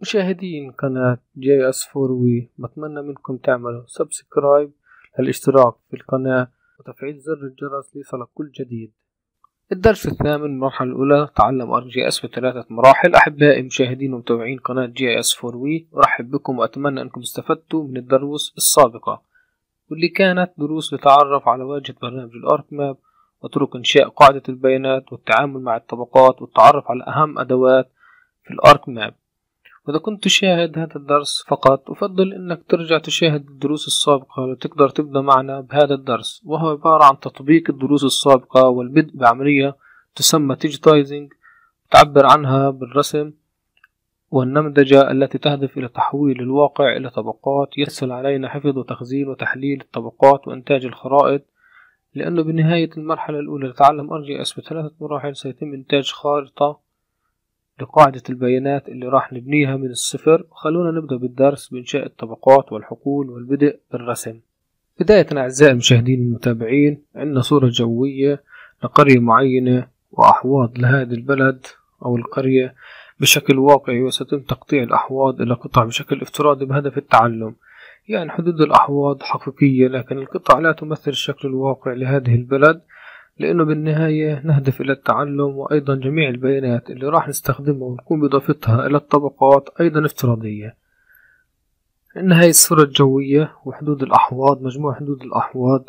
مشاهدين قناة JS4V، بتمنى منكم تعملوا سبسكرايب للاشتراك في القناة وتفعيل زر الجرس ليصلك كل جديد. الدرس الثامن من المرحلة الأولى، تعلم ArcGIS في 3 مراحل. أحبائي مشاهدين ومتابعين قناة JS4V، أرحب بكم وأتمنى أنكم استفدتوا من الدروس السابقة واللي كانت دروس لتعرف على واجهة برنامج الArcMap وطرق إنشاء قاعدة البيانات والتعامل مع الطبقات والتعرف على أهم أدوات في الArcMap. وإذا كنت تشاهد هذا الدرس فقط، أفضل أنك ترجع تشاهد الدروس السابقة لتقدر تبدأ معنا بهذا الدرس، وهو عبارة عن تطبيق الدروس السابقة والبدء بعملية تسمى Digitizing، تعبر عنها بالرسم والنمذجة التي تهدف إلى تحويل الواقع إلى طبقات يسهل علينا حفظ وتخزين وتحليل الطبقات وإنتاج الخرائط. لأنه بنهاية المرحلة الأولى لتعلم ArcGIS ب3 مراحل سيتم إنتاج خارطة لقاعدة البيانات اللي راح نبنيها من الصفر. وخلونا نبدأ بالدرس بإنشاء الطبقات والحقول والبدء بالرسم. بداية أعزائي المشاهدين المتابعين، عندنا صورة جوية لقرية معينة وأحواض لهذه البلد أو القرية بشكل واقعي، وسيتم تقطيع الأحواض إلى قطع بشكل افتراضي بهدف التعلم. يعني حدود الأحواض حقيقية، لكن القطع لا تمثل الشكل الواقعي لهذه البلد، لأنه بالنهاية نهدف إلى التعلم. وأيضا جميع البيانات اللي راح نستخدمها ونقوم بإضافتها إلى الطبقات أيضا افتراضية. إن هاي الصورة الجوية وحدود الأحواض، مجموع حدود الأحواض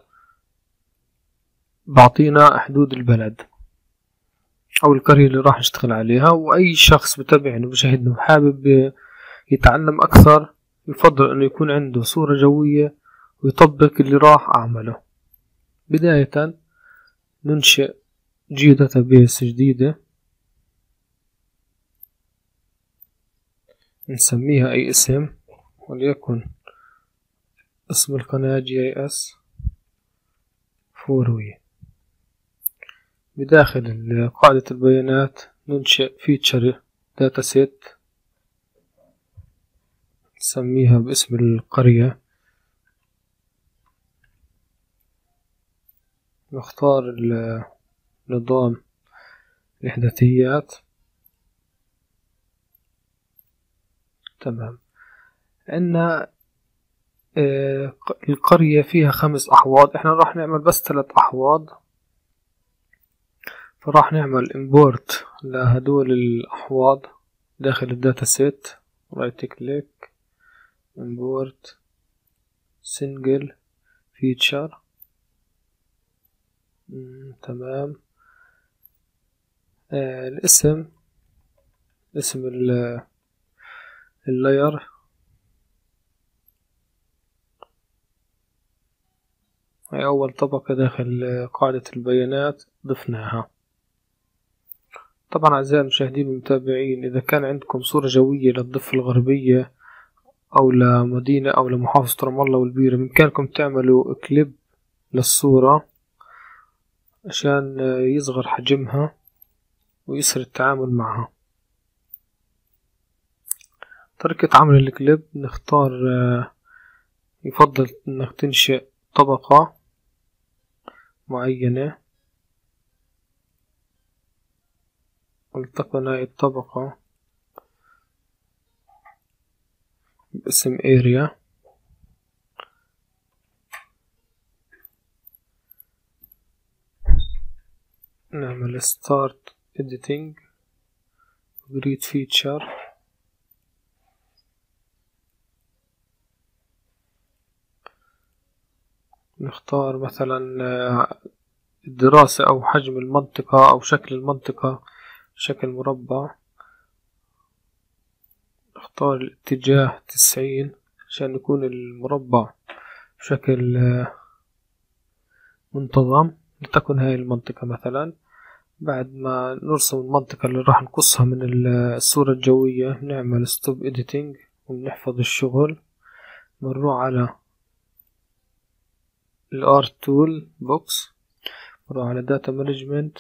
بعطينا حدود البلد أو القرية اللي راح نشتغل عليها. وأي شخص بتابعني وبشاهدنا وحابب يتعلم أكثر، يفضل أنه يكون عنده صورة جوية ويطبق اللي راح أعمله. بداية ننشئ داتابيس جديدة، نسميها أي اسم، وليكن اسم القناة JS4V. بداخل قاعدة البيانات ننشئ فيتشر داتا سيت، نسميها باسم القرية. نختار نظام الإحداثيات. تمام. عندنا القرية فيها 5 أحواض، احنا راح نعمل بس 3 أحواض، فراح نعمل import لهدول الأحواض داخل الداتا سيت. رايت كليك import single feature. تمام. الاسم، اسم اللاير، هي أول طبقة داخل قاعدة البيانات ضفناها. طبعا أعزائي المشاهدين والمتابعين، إذا كان عندكم صورة جوية للضفة الغربية أو لمدينة أو لمحافظة رام الله والبيرة، بإمكانكم تعملوا كليب للصورة عشان يصغر حجمها ويسهل التعامل معها. طريقة عمل الكليب، نختار يفضل انك تنشئ طبقة معينة، ولتكن هاي الطبقة باسم area. نعمل start editing create feature. نختار مثلا الدراسة أو حجم المنطقة أو شكل المنطقة شكل مربع. نختار الاتجاه 90 عشان يكون المربع بشكل منتظم، لتكن هاي المنطقة مثلا. بعد ما نرسم المنطقة اللي راح نقصها من الصورة الجوية، نعمل stop editing ونحفظ الشغل. بنروح على الارت تول بوكس، نروح على داتا مانجمنت،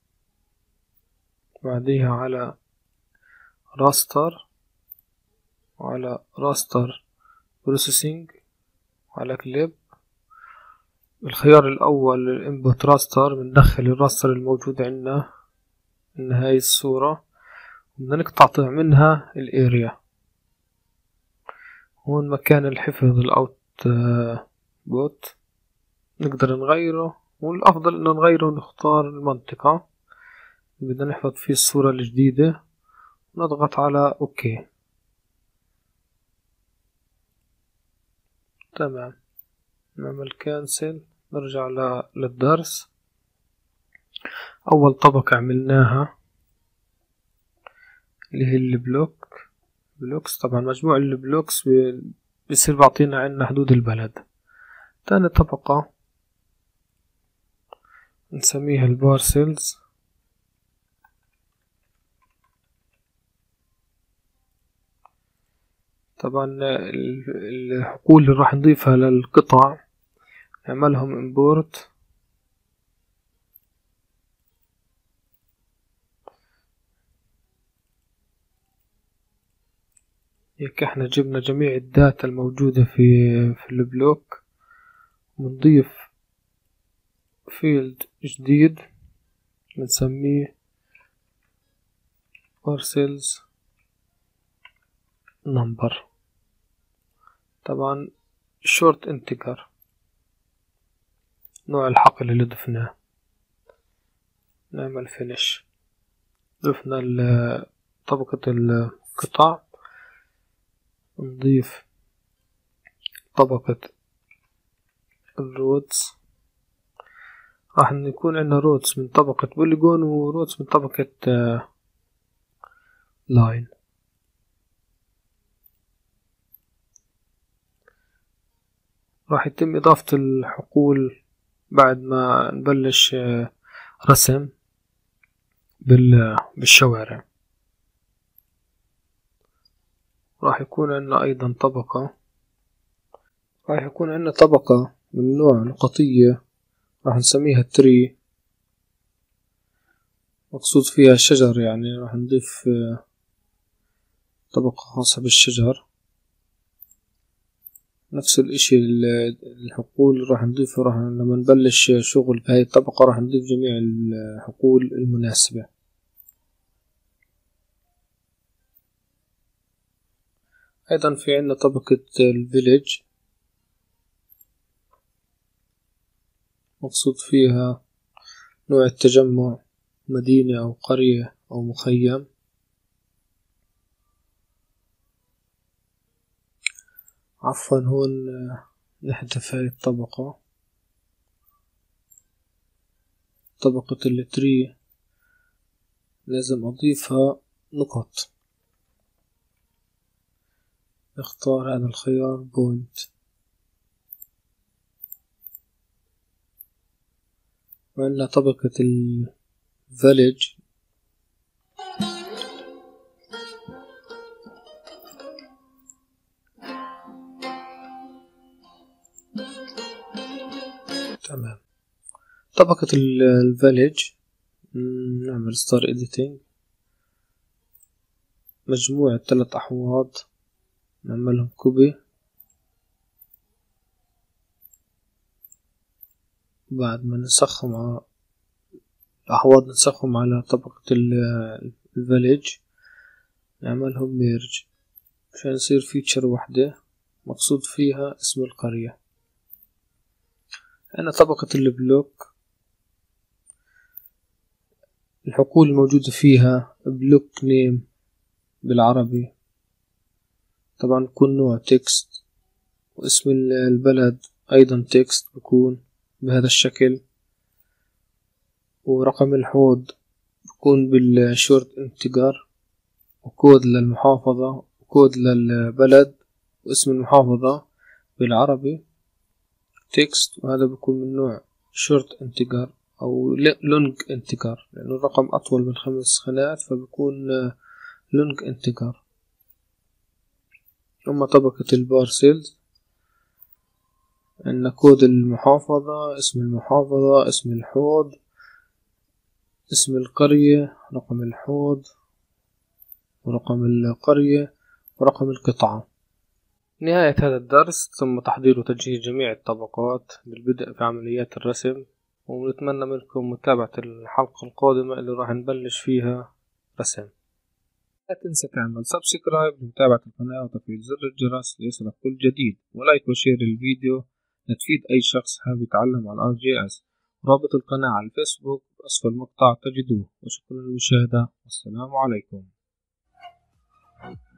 بعديها على راستر، وعلى راستر بروسيسنج، وعلى كليب. الخيار الأول الانبوت راستر، بندخل الراستر الموجود عندنا من هاي الصورة، بدنا نقطع منها الاريا. هون مكان الحفظ الأوت بوت نقدر نغيره، والأفضل إنه نغيره ونختار المنطقة اللي بدنا نحفظ فيه الصورة الجديدة، نضغط على أوكي. تمام، نعمل كانسل، نرجع للدرس. أول طبقة عملناها اللي هي بلوكس. طبعا مجموع البلوكس بيصير بعطينا عنا حدود البلد. تاني طبقة نسميها البارسلز. طبعا الحقول اللي راح نضيفها للقطع نعملهم import. هيك احنا جبنا جميع الداتا الموجودة في البلوك، ونضيف فيلد جديد بنسميه parcels number. طبعا short integer نوع الحقل اللي ضفناه. نعمل finish. ضفنا طبقة القطع، نضيف طبقة الرودز. راح يكون عندنا رودز من طبقة بوليجون ورودز من طبقة لاين. راح يتم إضافة الحقول بعد ما نبلش رسم بالشوارع. راح يكون عندنا أيضا طبقة من نوع نقطية راح نسميها تري، مقصود فيها الشجر، يعني راح نضيف طبقة خاصة بالشجر. نفس الاشي الحقول راح نضيفه، لما نبلش شغل بهاي الطبقة راح نضيف جميع الحقول المناسبة. ايضا في عنا طبقة الفيليج، مقصود فيها نوع التجمع، مدينة او قرية او مخيم. عفوا هون نحذف هاي الطبقة. طبقة التري لازم اضيفها نقط. نختار هذا الخيار بوينت. وعندنا طبقة الفيليج تمام. طبقة الفيليج نعمل ستار اديتنج. مجموعة 3 أحواض نعملهم كوبي. بعد ما نسخهم على الأحواض نسخهم على طبقة الفيليج، نعملهم ميرج عشان يصير فيتشر واحدة مقصود فيها اسم القرية. هنا طبقة البلوك، الحقول الموجودة فيها بلوك نيم بالعربي، طبعا بكون نوع تكست، واسم البلد أيضا تكست بكون بهذا الشكل، ورقم الحوض بكون بالشورت انتجر، وكود للمحافظة وكود للبلد واسم المحافظة بالعربي تكست، وهذا بكون من نوع شورت انتجر أو لونج انتجر، لأنه الرقم أطول من 5 خانات فبكون لونج انتجر. ثم طبقة البارسلز عندنا كود المحافظة، اسم المحافظة، اسم الحوض، اسم القرية، رقم الحوض ورقم القرية ورقم القطعة. نهاية هذا الدرس تم تحضير وتجهيز جميع الطبقات بالبدء في عمليات الرسم، ونتمنى منكم متابعة الحلقة القادمة اللي راح نبلش فيها رسم. لا تنسى تعمل سبسكرايب لمتابعة القناة وتفعيل زر الجرس ليصلك كل جديد، ولايك وشير الفيديو لتفيد أي شخص حابب يتعلم عن ArcGIS. رابط القناة على الفيسبوك بأسفل المقطع تجدوه. وشكرا للمشاهدة والسلام عليكم.